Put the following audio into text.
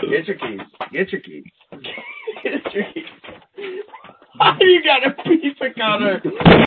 Get your keys. Get your keys. Get your keys. You got a piece of cutter.